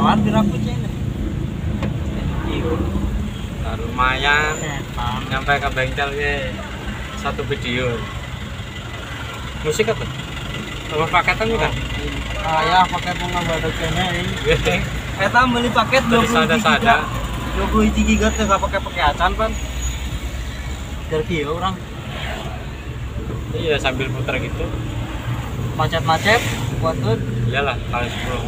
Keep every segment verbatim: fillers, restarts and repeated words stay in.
kelar dirambutnya ini. Nah, lumayan nyampe ke bengkel ke satu video. Musik apa? Sama paketan bukan? Ah ya, paket bunga badaknya ini. Kita beli paket dua puluh giga. dua puluh giga teh enggak pakai pakai acan, Pan. Biar video orang. Iya, sambil putar gitu. Macet-macet buat tuh. Iyalah, kali sepuluh.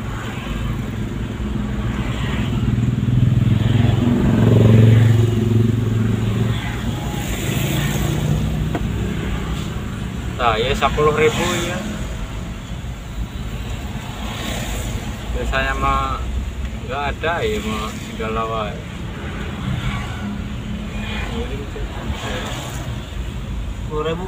Nah, ya sepuluh ribu ya. Biasanya mah nggak ada ya, mah tinggal lawa. Sepuluh ribu.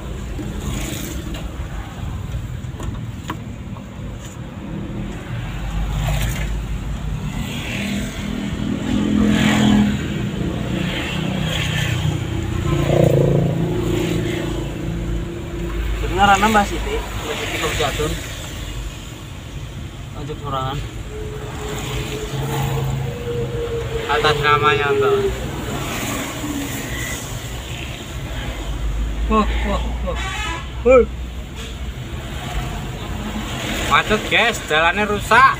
Kedengaran nambah Siti, Mbak Siti Kebijakun. Lanjut sorangan. Atas namanya tuh. Wah, wah, wah. Huh. Macet guys, jalannya rusak.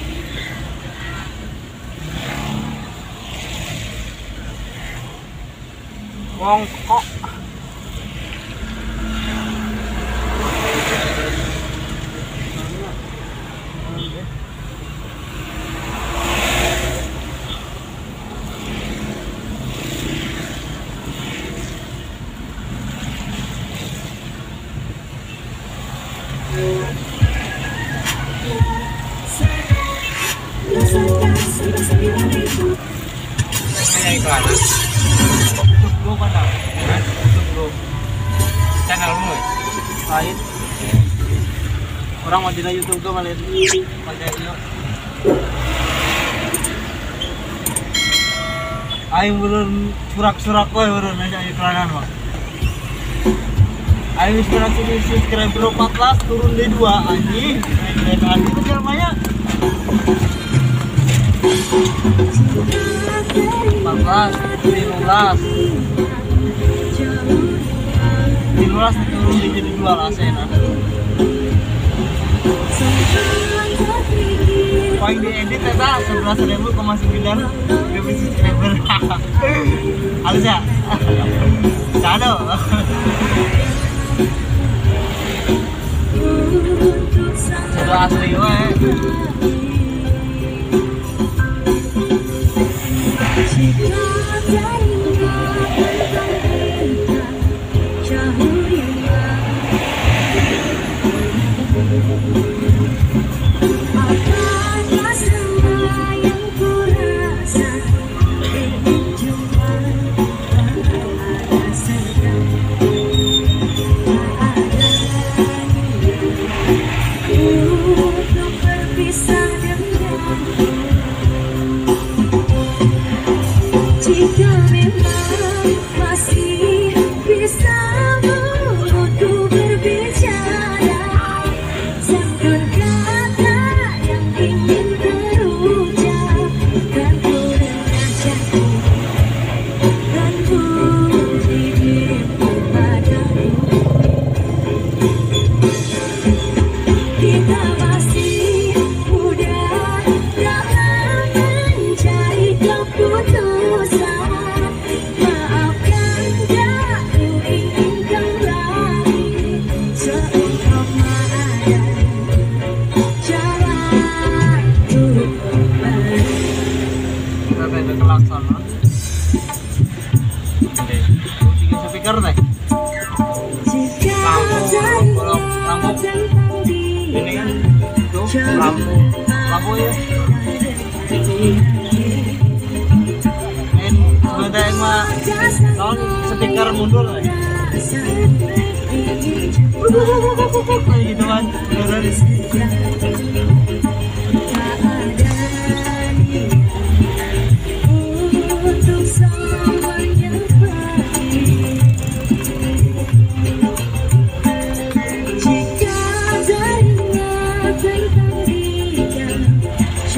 Wong kok. Ini iklan. YouTube dulu pada. YouTube dulu. Channelmu ya? Lain. Orang mau di YouTube tuh malah pakai ini. Aing belum surak-surak kowe urun aja iklanan mah. Aing sudah subscriber empat belas turun di dua anjing. Naik anjing itu namanya. empat belas, lima belas. lima belas turun di jadi dua lah saya. Paling diedit eta sebelas ribu koma sembilan ribu subscriber. Halus ya? Sado. Sudah asli we. Lampu, lampu ya. Ini ada yang mah, tahun stiker mundur lah. Gitu kan,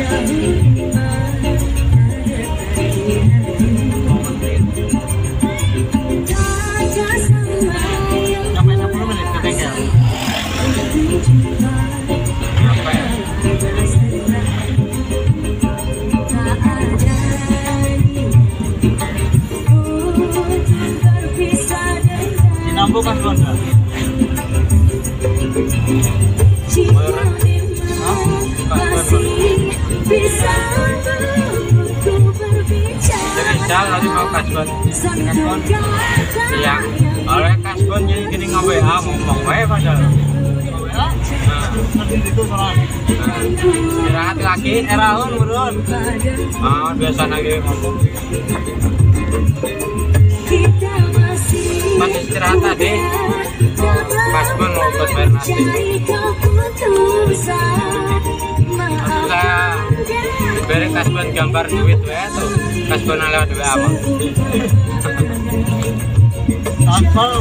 Sampai sepuluh menit ke bengkel. Apa ya? Di Nambu kan Gonda. Jadi jal tadi mau kasbon. Kasbon. Siang. Oleh kasbon jadi gini nge-W A ngomong wae padahal. Nah, nanti itu soalnya. Istirahat lagi, Eraun urun. ah biasa lagi ngomong. Pas istirahat tadi, kasbon mau buat bayar nasi. Saya beri kasbon gambar duit wae tuh. Kasbon lewat W A apa? Transfer.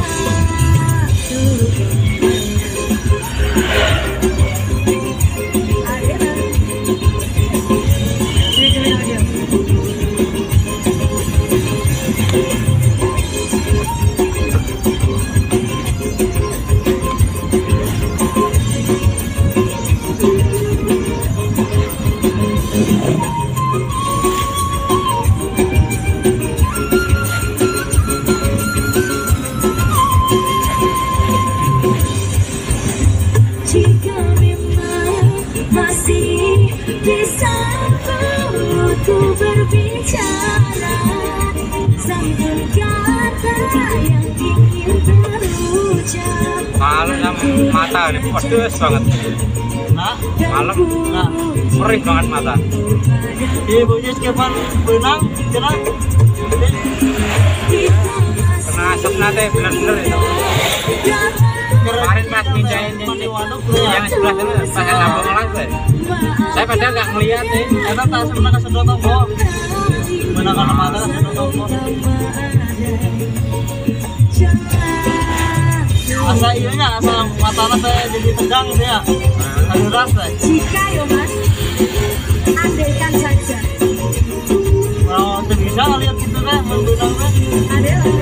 Jika memang masih bisa untuk berbicara, sambung kata yang ingin terucap. Malam sama mata ini pedes banget. Nah, Malam, nah, perih banget mata. di bujis kapan benang, kena. Kena asap nate bener-bener itu. Kemarin pas pindahin Mandi waduk yang sebelah sana pakai lampu ngelas deh. Saya padahal nggak ngeliat nih. Eta tak sebenarnya kesedot tombo. Benang kana mata kesedot tombo. Asa iya nya, asa matana teh jadi tegang teh ya. Haluras teh. Jika yo mas, andaikan saja Kalau teu bisa lihat gitu teh benang teh. adalah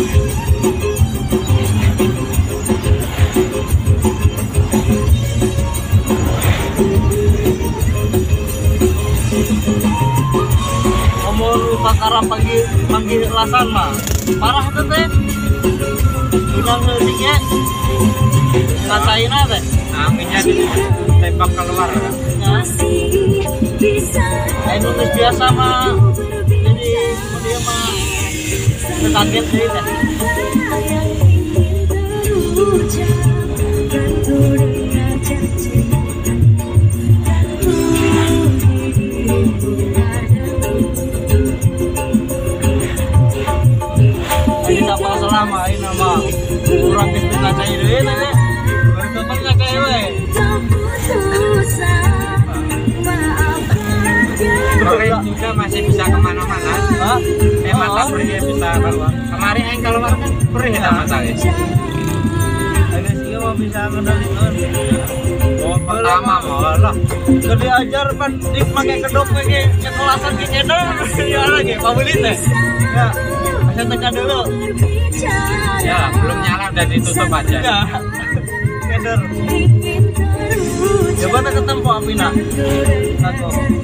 Omong lupa karang pagi pagi lasan mah. Parah teh teh. Benang leutik ge. Kasaina teh. Anginnya ditembak keluar. Ya. masih bisa Ayo geus biasa mah. Jadi dia mah kaget deui teh. yang ingin terucap tentu dengan janji tentu dirimu Jadi kapal selama ini nama kurang bisa ngacai deui teh. Baru temen ngacai we. keputusan maafkan Perih juga masih bisa kemana-mana. Hah? Eh mata perih bisa keluar. Kemarin yang keluar kan perih ya mata ya. Ada sih mau bisa kendalikan. Oh pertama malah. Keur diajar pan di make kedok make cekolasan ke cendol ya lagi pabeli teh. Ya. Asa tekan dulu. Ya belum nyala udah ditutup aja. Ya. Keder. Coba tak ketemu apina. Satu.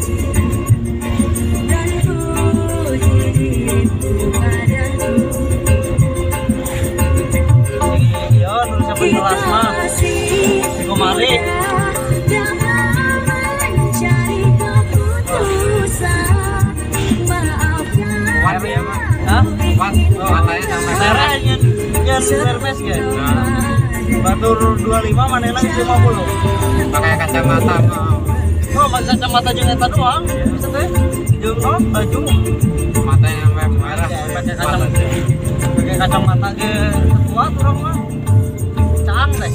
Iya, dulu sampai kelas mah. Di kemari. Kuat ya mah. Hah? Kuat. Matanya sampai Merah nyen nyen sermes ge. Nah, Batur dua puluh lima mana lagi lima puluh. pakai kacamata mah. Oh, pakai kacamata jeung eta doang. Bisa teh. Jeung oh, baju. Matanya sampai merah. Ya, pakai kacamata. Pakai kacamata ge kuat urang mah. Caang teh.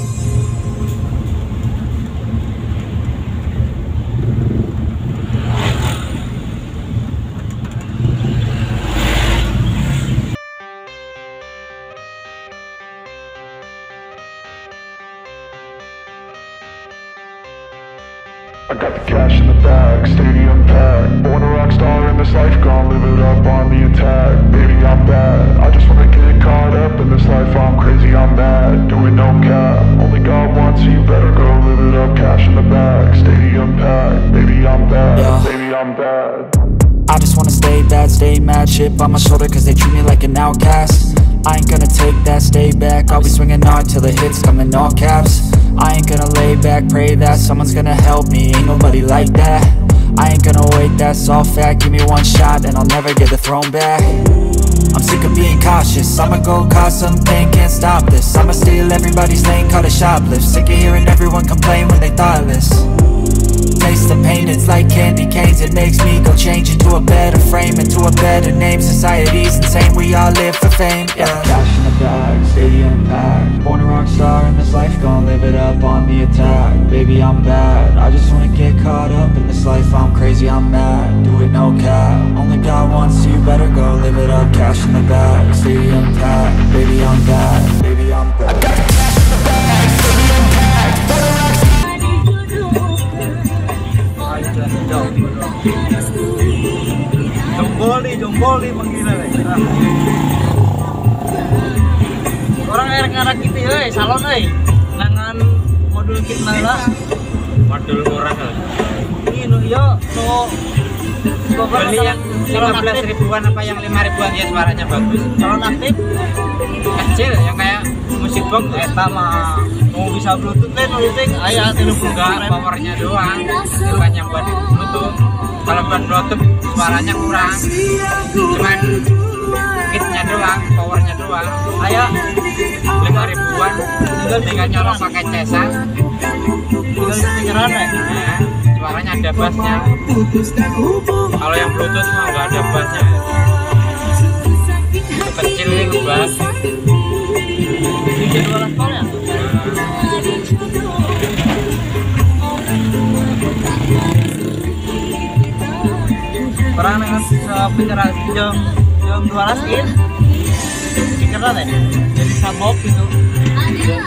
I got the cash in the bag, stadium bad, stay mad, chip on my shoulder cause they treat me like an outcast. I ain't gonna take that, stay back, I'll be swinging hard till the hits come in all caps. I ain't gonna lay back, pray that someone's gonna help me, ain't nobody like that. I ain't gonna wait, that's all fact, give me one shot and I'll never get the throne back. I'm sick of being cautious, I'ma go cause something, can't stop this. I'ma steal everybody's lane, call it shoplift. Sick of hearing everyone complain when they thoughtless. Taste the pain, it's like candy canes. It makes me go change into a better frame, into a better name. Society's insane, we all live for fame, yeah. Cash in the bag, stadium packed. Born a rock star in this life, gon' live it up on the attack. Baby, I'm bad, I just wanna get caught up in this life. I'm crazy, I'm mad, do it no cap. Only God wants you, better go live it up. Cash in the bag, stadium packed. Baby, I'm bad, baby, I'm bad. I got the cash in the bag, stadium packed. Born a rock star. Jonggoli, jonggoli panggilan eh. Orang erek-erek gitu euy, salon euy. Nangan modul kita lah. Modul murah lah. Ini nu ieu nu Beli yang lima belas ribuan apa yang lima ribuan ya, suaranya bagus. salon aktif Kecil yang kayak musik box eta mah mau bisa bluetooth teh nu ting aya tilu puluh enggak, powernya doang, bukan yang buat bluetooth. Kalau buat bluetooth suaranya kurang, cuman kitnya doang, powernya doang. aya lima ribuan, tinggal nyolong pakai cesa. tinggal speakeran eh. Nah, suaranya ada bassnya. Kalau yang bluetooth mah nggak ada bassnya. Itu kecil itu bass. Ini dua alat ya. Perang dengan pencerahan jam jam dua belas in speakeran ya. Jadi sabok gitu.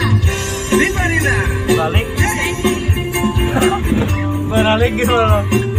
Balik. Balik gitu loh.